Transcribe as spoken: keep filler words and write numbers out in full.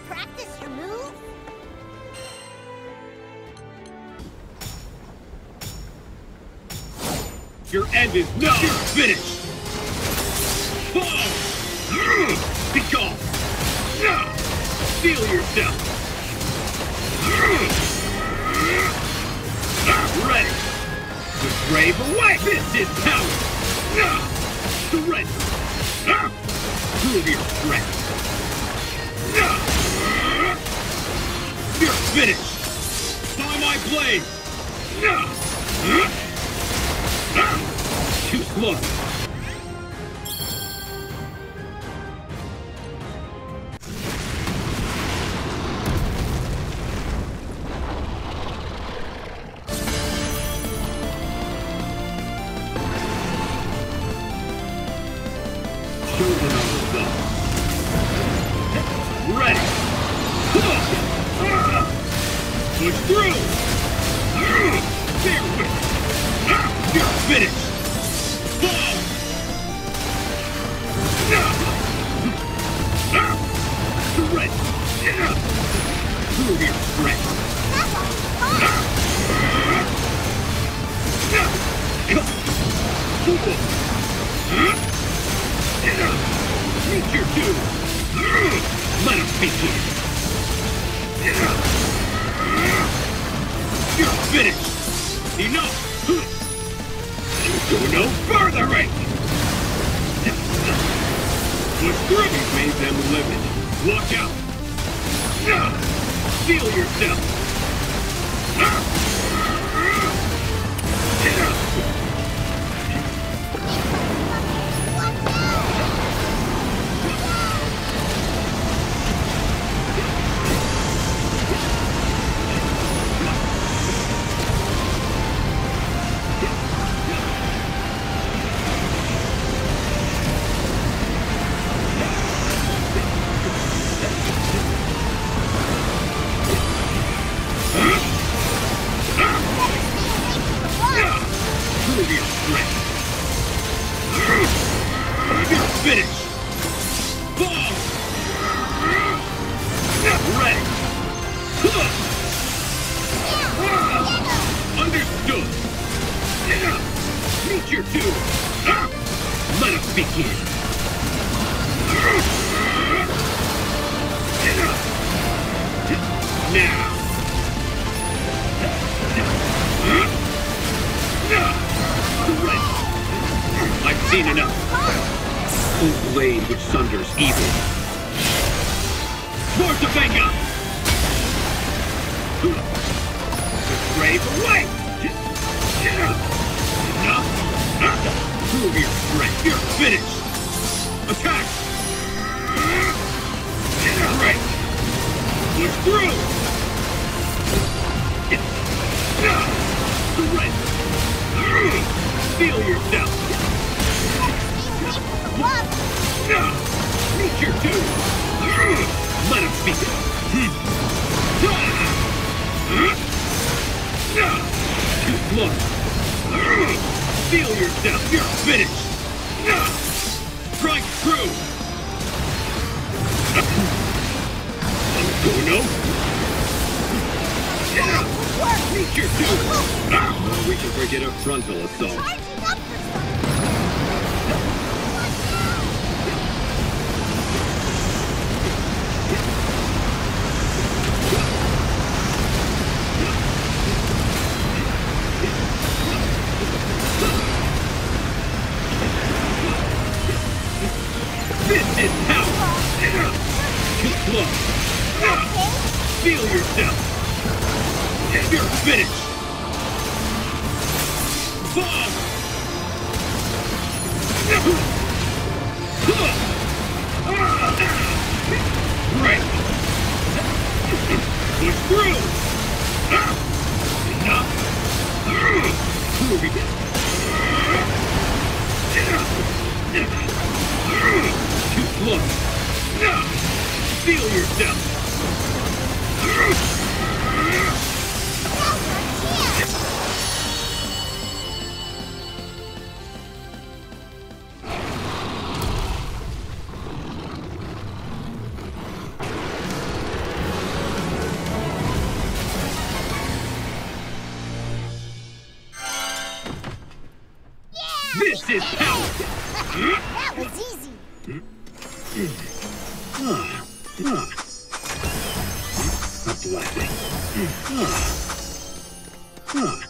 practice your moves? Your end is not finished! Oh! Be gone! Feel yourself! Ready! The brave away! This is power! Surrender! Prove your strength! You're finished! By my blade! Too slow! Children of the sun. Ready! Push through! Bear with! You're finished! Fall! Surrender! Prove your strength! Meet your doom! Let us begin! You're finished! Enough! Go no further, Rick! Push through! You've made them livid. Watch out! Feel yourself! Prove your strength! You're finished! Fall! Ready! Understood! Meet your doom! Let us begin! Now! I've seen enough. Full blade which sunders evil. Towards the Venga! Brave away! Enough! Prove your strength. You're finished! Attack! Right! Push through! Surrender! Feel yourself! Meet your doom! Let us begin! Too slow! Feel yourself! You're finished! Strike through! Oh no! Meet your doom! We can forget a frontal assault. This is power! Too slow! Feel yourself! You're finished! Fall! Right! Push through! Enough! Proving it! Too slow! Feel yourself! is power! That was easy. Ah, ah. A blessing. Ah. Ah.